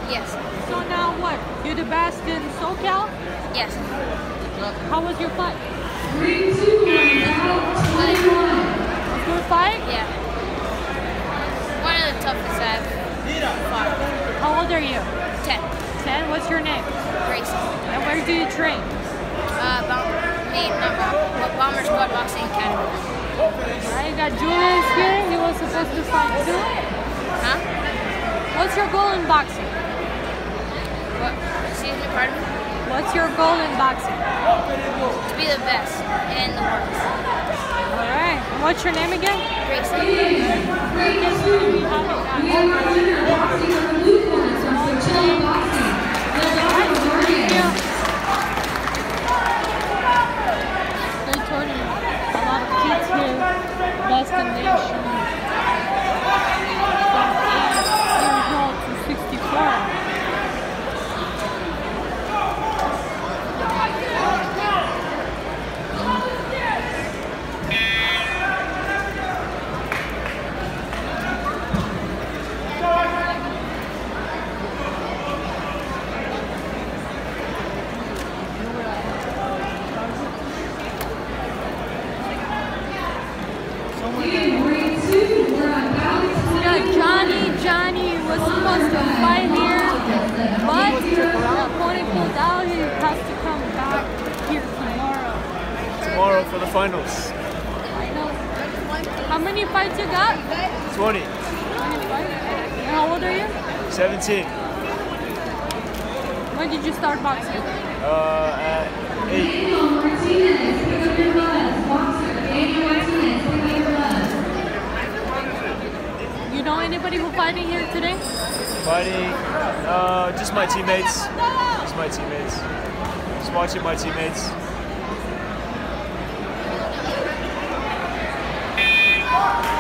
Yes. So now what? You're the best in SoCal? Yes. How was your fight? 3, 2, 1, out, 21. Good fight? Yeah. One of the toughest I've fought. How old are you? 10. 10? What's your name? Grayson. And where do you train? Bomber Squad Boxing Academy. Alright, you got Julius here. He was supposed to fight too. Huh? What's your goal in boxing? What? Excuse me, pardon me? What's your goal in boxing? To be the best in the world. Alright. And what's your name again? Grayson. Grade 2. We have our winner boxing on the blue corner from Coachella Boxing. Ladonna Morgan. Great tournament. A lot of kids here. Best in nation. From 8 years old to 64. Grade 2, we're on ballot 21. Johnny was supposed to fight here, but the opponent pulled out. He has to come back here tomorrow. Tomorrow for the finals. How many fights you got? 20. 20 fights. And how old are you? 17. When did you start boxing? At 8. Daniel Martinez, pick up your gloves. Boxer, Daniel Martinez, pick up your gloves. You know anybody who fighting here today? Fighting, just my teammates. Just my teammates. Just watching my teammates.